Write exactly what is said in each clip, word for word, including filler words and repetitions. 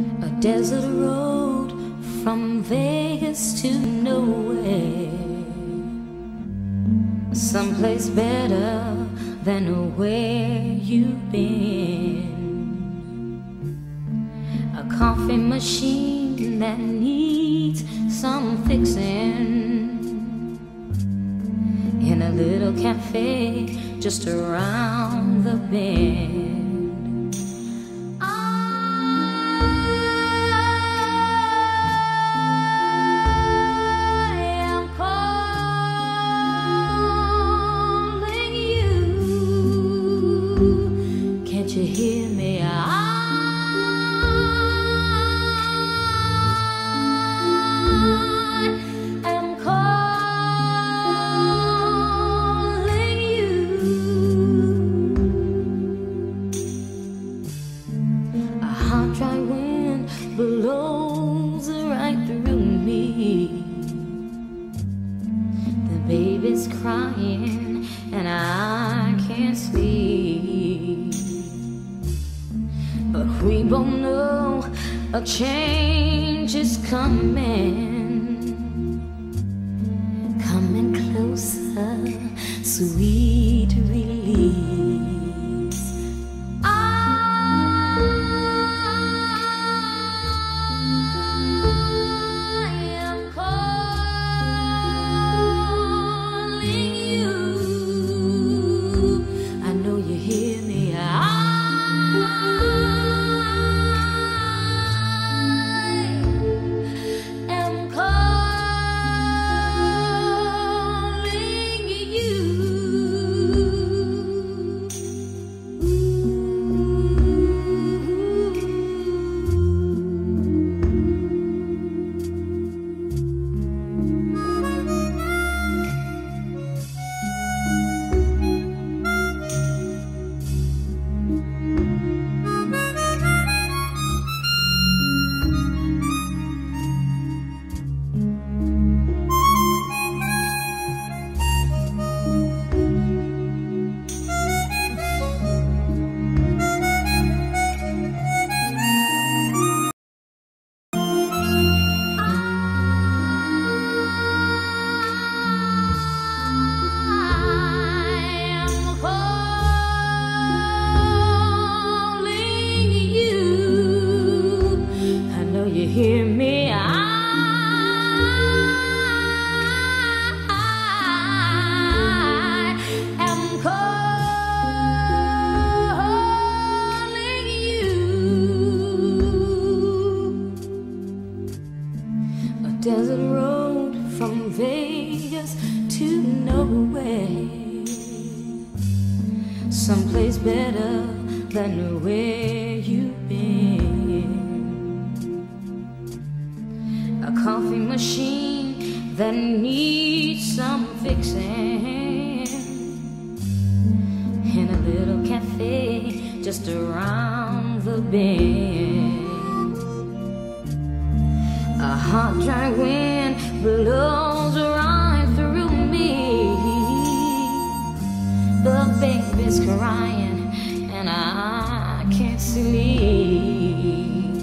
A desert road from Vegas to nowhere, someplace better than where you've been. A coffee machine that needs some fixing, in a little cafe just around the bend. Can't you hear me? I am calling you. A hot, dry wind blows right through me. The baby's crying and I can't sleep. But we both know a change is coming, coming closer, sweet release. I am calling you. I know you hear me. I you hear me? I am calling you. A desert road from Vegas to nowhere, someplace better than where you've been. A coffee machine that needs some fixing, in a little cafe just around the bend. A hot, dry wind blows right through me. The baby's crying and I can't sleep,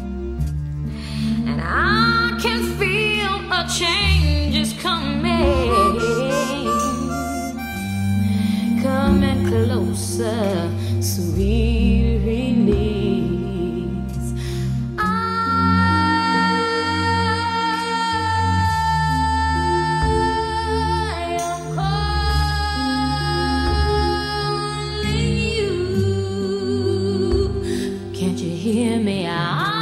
and I can feel a change is coming, coming closer, sweet release. I am calling you. Can't you hear me? I